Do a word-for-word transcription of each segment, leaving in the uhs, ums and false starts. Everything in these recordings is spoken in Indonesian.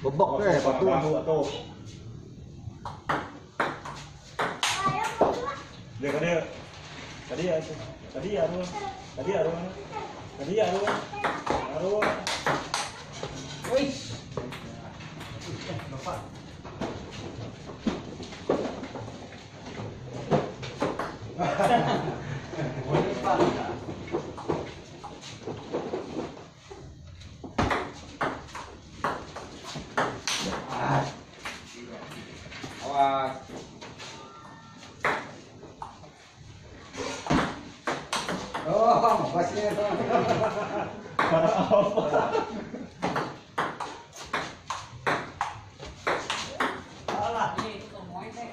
Bebek deh, batu batu. Dia kan dia. Tadi ya, tadi ya Arul. Tadi ya Arul. Tadi ya Arul. Arul. Wih. Awas. Oh, masih itu. Para apa? Alah, ini semua ini.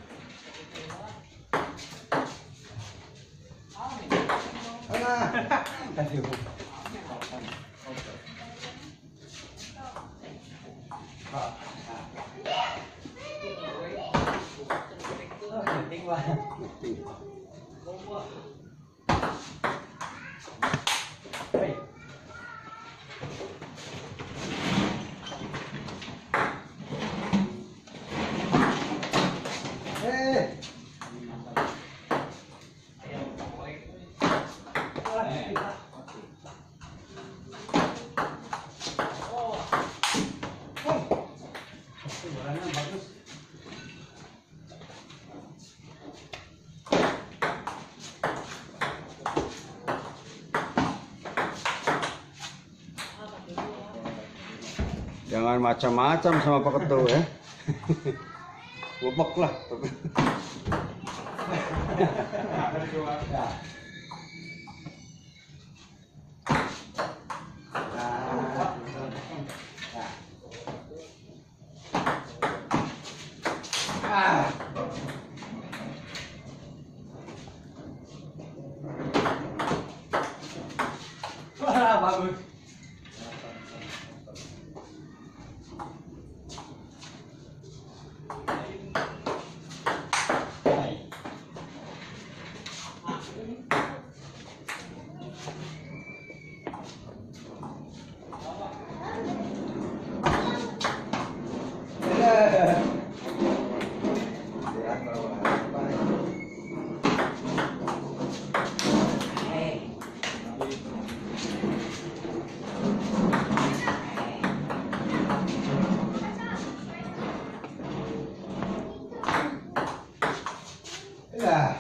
Aduh. Penting banget. Hei. Eh. Jangan macam-macam sama Pak Ketua ya. Bobok lah. Ah. Wah, bagus. Ya.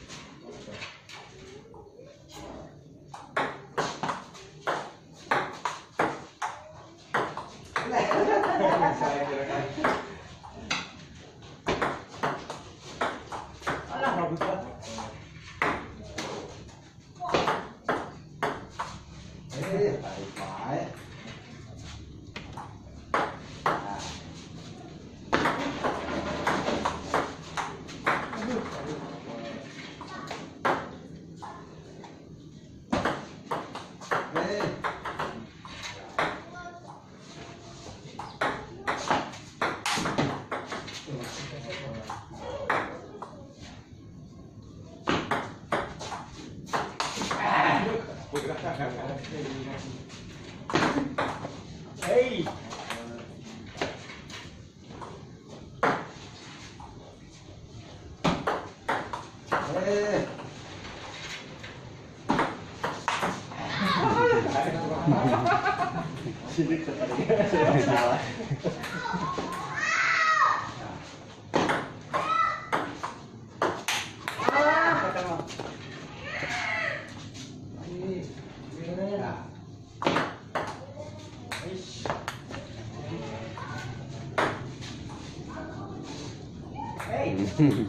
Alah, bagus banget. Eh, baik-baik. Hey. Eh. Sini tertarik. Salah. Hey.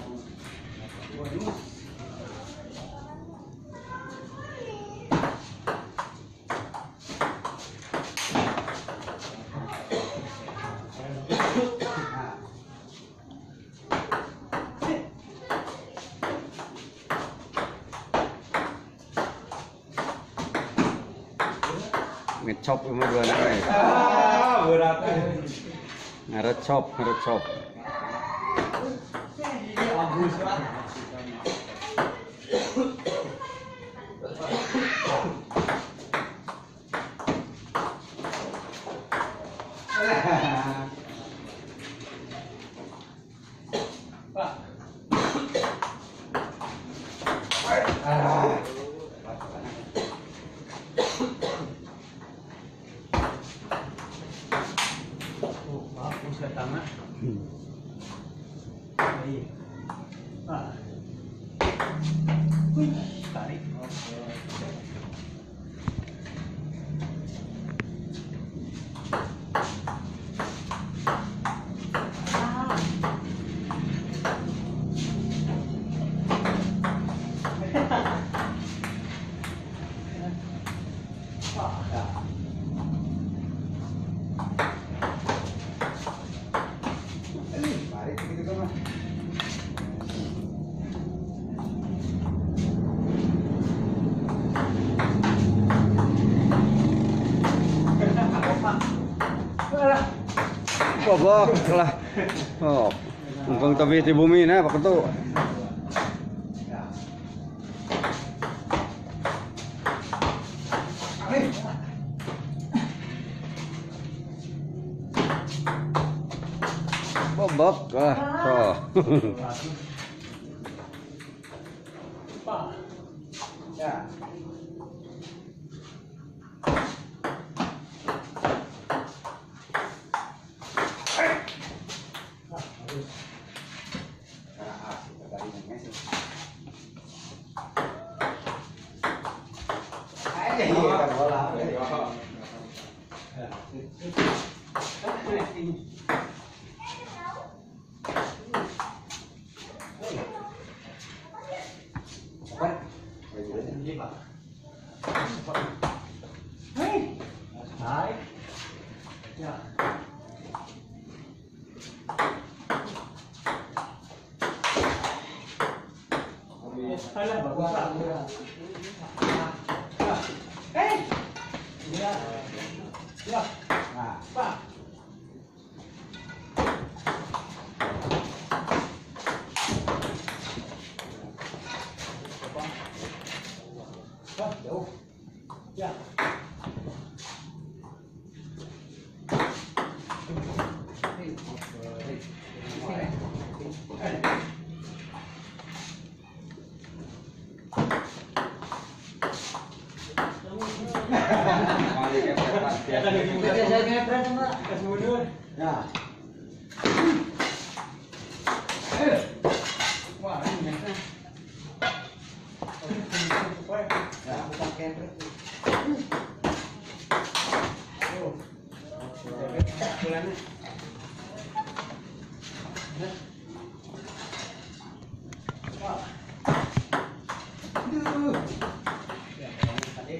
Ngecop sama dua anak ya. Ah, berat. Ngerecop, ngerecop. Bagus banget. Pak. Ah. Oh, bagus ya tangan. Hmm. Iya. Pak. Wih, tarik. Oke. Tarik gitu kan, Mas. Bobok lah. Oh, mumpung tapi di bumi nah Pak Ketu. Bobok lah. Oh. Pak. Ya. Hai. Ya. Alah, bagus Pak. Eh. Ya. Ya. Nah, Pak. Pak, jauh. Ya. ya. Wah, ini Ya, bukan kepret. Oh. Bulannya. Wah. Aduh. Ya, tadi.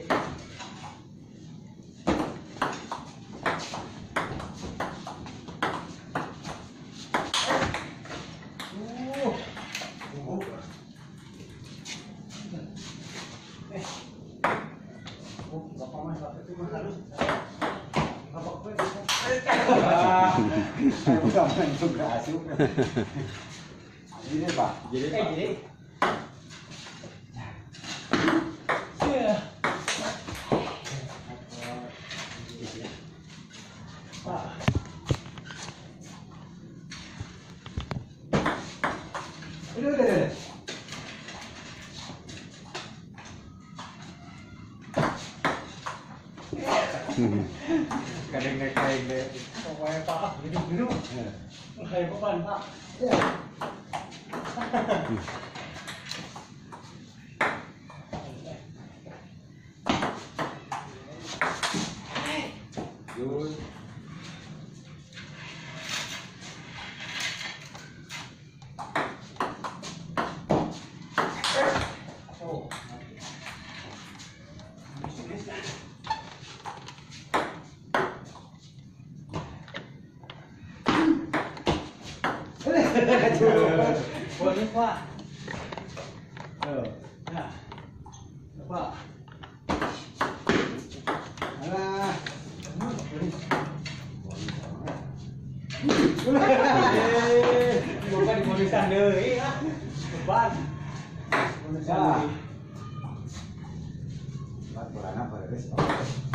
Bukan main juga asup. Ini Pak. Jadi Eh, jadi. Ya. Pak. Udah, udah, udah. Kadang naik naik deh. Pokoknya Pak, duduk-duduk. Kayak beban Pak. Ya. Yus. Oh. Boleh Pak. Oh. Ya. Pak. Alah. Bukan di tulisan deui ya. Beban. Tulisan Ya. deui. Buat bulan apa, Riz?